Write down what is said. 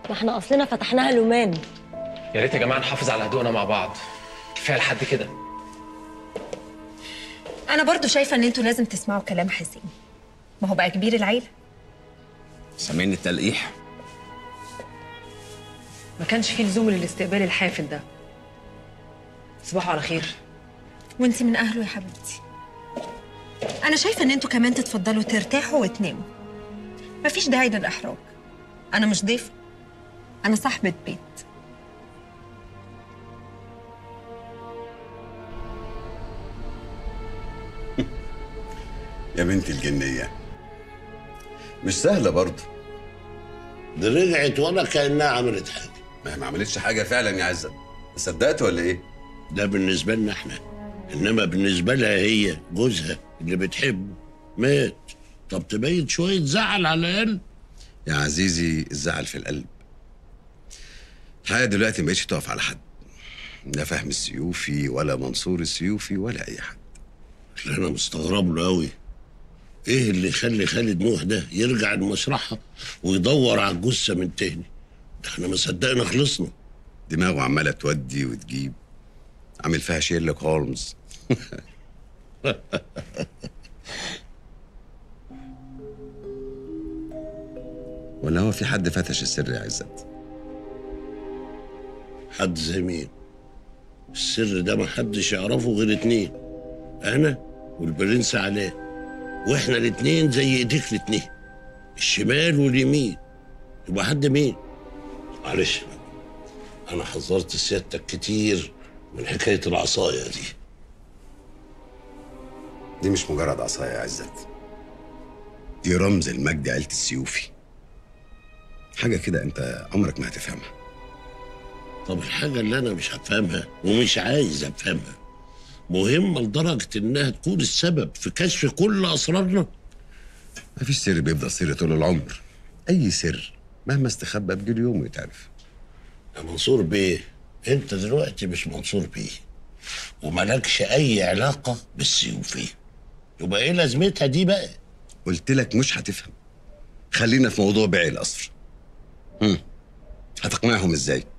ما احنا اصلنا فتحناها لومان. يا ريت يا جماعه نحافظ على هدوءنا مع بعض، كفايه لحد كده. انا برضو شايفه ان انتوا لازم تسمعوا كلام حسين، ما هو بقى كبير العيله. سامعين التلقيح؟ ما كانش فيه لزوم للاستقبال الحافل ده. تصبحوا على خير. وانتي من اهله يا حبيبتي. انا شايفه ان انتوا كمان تتفضلوا ترتاحوا وتناموا، مفيش داعي للاحراج. انا مش ضيفه، انا صاحبه بيت. يا بنتي الجنية مش سهلة برضه. دي رجعت ولا كأنها عملت حاجة. ما هي ما عملتش حاجة فعلا يا عزت، صدقت ولا ايه؟ ده بالنسبة لنا احنا، انما بالنسبة لها هي جوزها اللي بتحبه مات. طب تبين شوية زعل على الأقل. يا عزيزي الزعل في القلب. الحياة دلوقتي ما بقتش تقف على حد، لا فهمي السيوفي ولا منصور السيوفي ولا أي حد. اللي أنا مستغرب له أوي إيه اللي يخلي خالد نوح ده يرجع المشرحة ويدور على الجثة من تاني؟ ده احنا ما صدقنا خلصنا. دماغه عمالة تودي وتجيب، عامل فيها شيرلوك هولمز. ولا هو في حد فتش السر يا عزت؟ حد زي مين؟ السر ده ما حدش يعرفه غير اتنين، أنا والبرنس علاء، واحنا الاتنين زي ايديك الاتنين، الشمال واليمين. يبقى حد مين؟ معلش أنا حذرت سيادتك كتير من حكاية العصاية دي. دي مش مجرد عصاية يا عزت، دي رمز المجد عيلة السيوفي. حاجة كده أنت عمرك ما هتفهمها. طب الحاجة اللي أنا مش هفهمها ومش عايز أفهمها مهمة لدرجة إنها تكون السبب في كشف كل أسرارنا؟ مفيش سر بيفضل سر طول العمر، أي سر مهما استخبى بيجي اليوم ويتعرف. يا منصور بيه، أنت دلوقتي مش منصور بيه وملكش أي علاقة بالسيوفي، يبقى إيه لازمتها دي بقى؟ قلت لك مش هتفهم. خلينا في موضوع بيع القصر. هتقنعهم إزاي؟